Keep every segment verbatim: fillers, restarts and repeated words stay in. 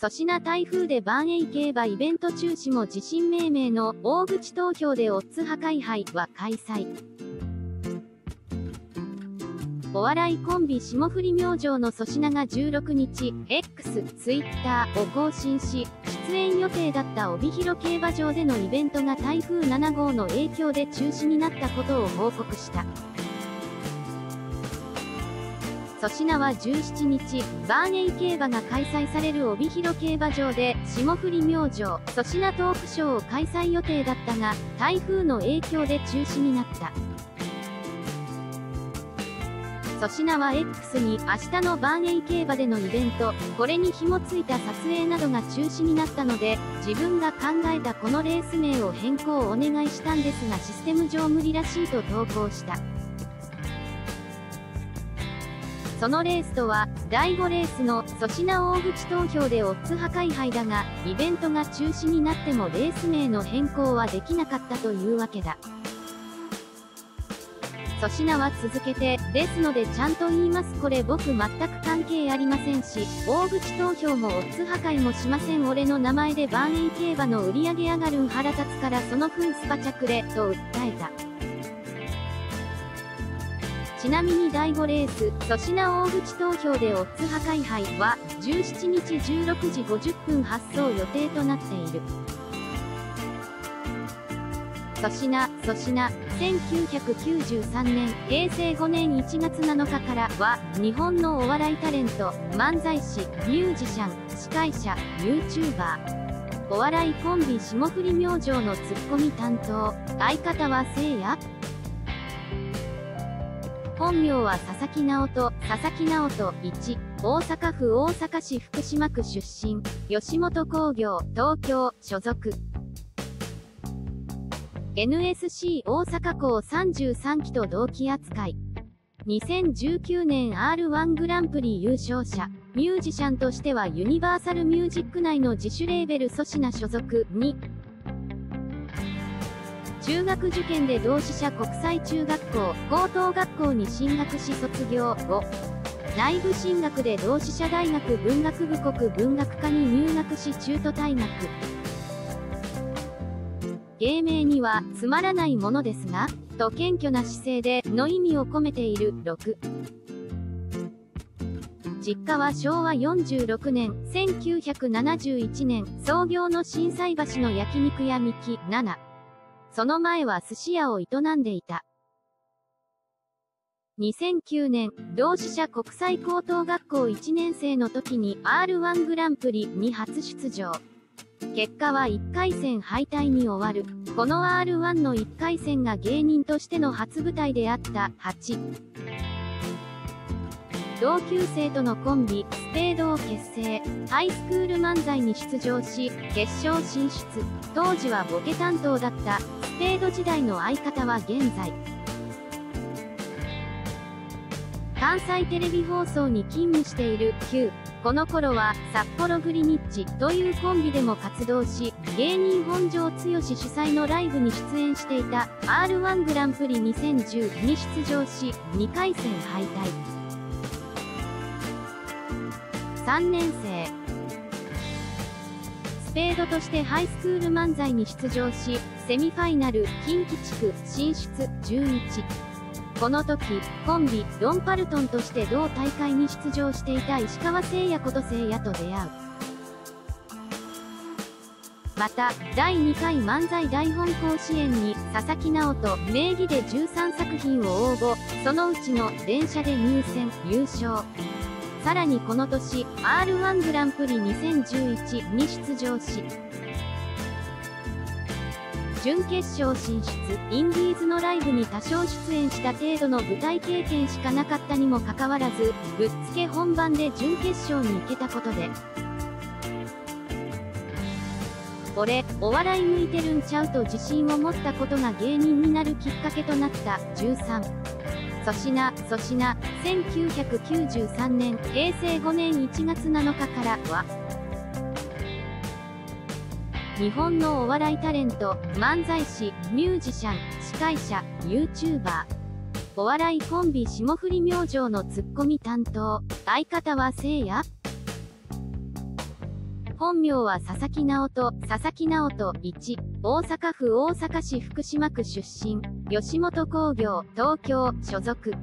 粗品台風でバンエイ競馬イベント中止も自信命名の大口投票でオッズ破壊杯は開催。お笑いコンビ霜降り明星の粗品がじゅうろくにち、X、Twitter を更新し、出演予定だった帯広競馬場でのイベントが台風ななごうの影響で中止になったことを報告した。粗品はじゅうしちにち、バンエイ競馬が開催される帯広競馬場で、霜降り明星、粗品トークショーを開催予定だったが、台風の影響で中止になった。粗品は X に、明日のバンエイ競馬でのイベント、これに紐ついた撮影などが中止になったので、自分が考えたこのレース名を変更をお願いしたんですがシステム上無理らしいと投稿した。そのレースとは、だいごレースの粗品大口投票でオッズ破壊杯だが、イベントが中止になってもレース名の変更はできなかったというわけだ。粗品は続けて、ですのでちゃんと言います。これ僕全く関係ありませんし、大口投票もオッズ破壊もしません。俺の名前でバンエイ競馬の売り上げ上がるん腹立つからその分スパチャくれ、と訴えた。ちなみにだいごレース、粗品大口投票でオッズ破壊杯は、じゅうしちにちじゅうろくじごじゅっぷん発送予定となっている。粗品、粗品、せんきゅうひゃくきゅうじゅうさんねん、へいせいごねんいちがつなのかからは、日本のお笑いタレント、漫才師、ミュージシャン、司会者、YouTuber。お笑いコンビ霜降り明星のツッコミ担当、相方はせいや。本名は佐々木直人、佐々木直人、いち、大阪府大阪市福島区出身、吉本興業、東京、所属。エヌエスシー 大阪校さんじゅうさんきと同期扱い。にせんじゅうきゅうねん アールワン グランプリ優勝者。ミュージシャンとしてはユニバーサルミュージック内の自主レーベル粗品所属。に中学受験で同志社国際中学校、高等学校に進学し卒業。ご内部進学で同志社大学文学部国文学科に入学し中途退学。芸名には、つまらないものですが、と謙虚な姿勢で、の意味を込めている。ろく実家はしょうわよんじゅうろくねん、せんきゅうひゃくななじゅういちねん、創業の心斎橋の焼肉屋みき。ななその前は寿司屋を営んでいた。にせんきゅうねん、同志社国際高等学校いちねんせいの時に アールワン グランプリに初出場。結果はいっかいせん敗退に終わる。この アールワン のいっかいせんが芸人としての初舞台であった。はち同級生とのコンビ、スペードを結成。ハイスクール漫才に出場し、決勝進出。当時はボケ担当だった。スペード時代の相方は現在。関西テレビ放送に勤務している。きゅうこの頃は、札幌グリニッチというコンビでも活動し、芸人本庄剛志主催のライブに出演していた。アールワン グランプリにせんじゅうに出場し、にかいせん敗退。さんねんせい。スペードとしてハイスクール漫才に出場し、セミファイナル、近畿地区、進出、じゅういち。この時、コンビ、ドンパルトンとして同大会に出場していた石川聖也こと聖也と出会う。また、だいにかい漫才大本甲子園に、佐々木直人、名義でじゅうさんさくひんを応募、そのうちの、電車で入選、優勝。さらにこの年、アールワン グランプリにせんじゅういちに出場し、準決勝進出、インディーズのライブに多少出演した程度の舞台経験しかなかったにもかかわらず、ぶっつけ本番で準決勝に行けたことで、俺、お笑い向いてるんちゃうと自信を持ったことが芸人になるきっかけとなった。じゅうさん粗品、粗品、せんきゅうひゃくきゅうじゅうさんねん、へいせいごねんいちがつなのかからは、日本のお笑いタレント、漫才師、ミュージシャン、司会者、YouTuber。お笑いコンビ霜降り明星のツッコミ担当。相方はせいや。 本名は佐々木直人、佐々木直人。いち、大阪府大阪市福島区出身。吉本興業、東京、所属。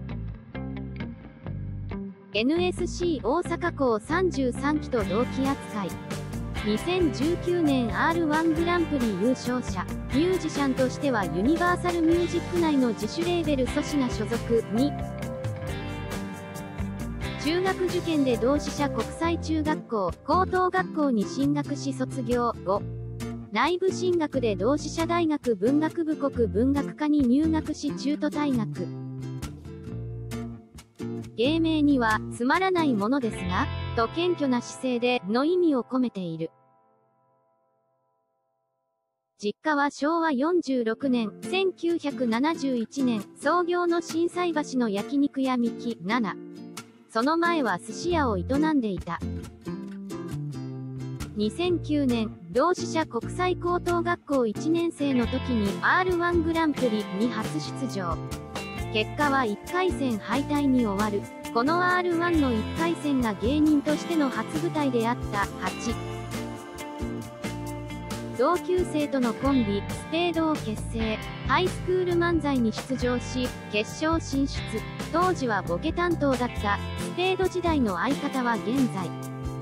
エヌエスシー 大阪校さんじゅうさんきと同期扱い。にせんじゅうきゅうねん アールワン グランプリ優勝者。ミュージシャンとしてはユニバーサルミュージック内の自主レーベル粗品所属。に、中学受験で同志社国際中学校、高等学校に進学し卒業。ご、内部進学で同志社大学文学部国文学科に入学し中途退学。芸名には、つまらないものですが、と謙虚な姿勢で、の意味を込めている。実家はしょうわよんじゅうろくねん、せんきゅうひゃくななじゅういちねん、創業の心斎橋の焼肉屋みき。なな、その前は寿司屋を営んでいた。にせんきゅうねん、同志社国際高等学校いちねん生の時に アールワン グランプリに初出場。結果はいっかい戦敗退に終わる。この アールワン のいっかい戦が芸人としての初舞台であった。はち、同級生とのコンビ、スペードを結成。ハイスクール漫才に出場し、決勝進出。当時はボケ担当だった。スペード時代の相方は現在。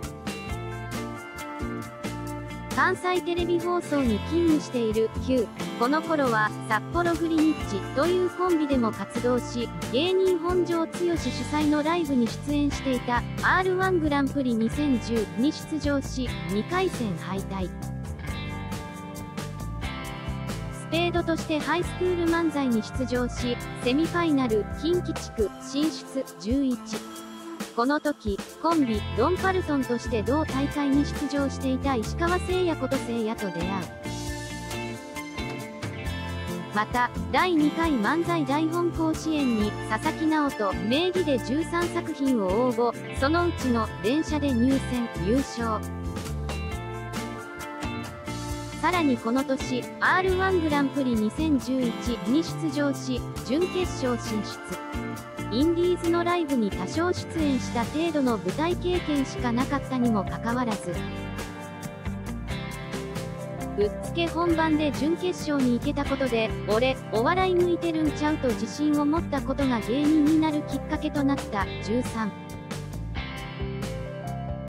関西テレビ放送に勤務している。きゅう、この頃は、札幌グリニッジというコンビでも活動し、芸人本庄剛志主催のライブに出演していた。アールワン グランプリにせんじゅうに出場し、にかい戦敗退。スペードとしてハイスクール漫才に出場し、セミファイナル、近畿地区、進出、じゅういち。この時、コンビ、ドンパルトンとして同大会に出場していた石川聖也こと聖也と出会う。また、だいにかい漫才大本甲子園に、佐々木直人、名義でじゅうさんさく品を応募、そのうちの、連射で入選、優勝。さらにこの年、アールワン グランプリにせんじゅういちに出場し、準決勝進出。インディーズのライブに多少出演した程度の舞台経験しかなかったにもかかわらず、ぶっつけ本番で準決勝に行けたことで、俺、お笑い向いてるんちゃうと自信を持ったことが芸人になるきっかけとなった。じゅうさん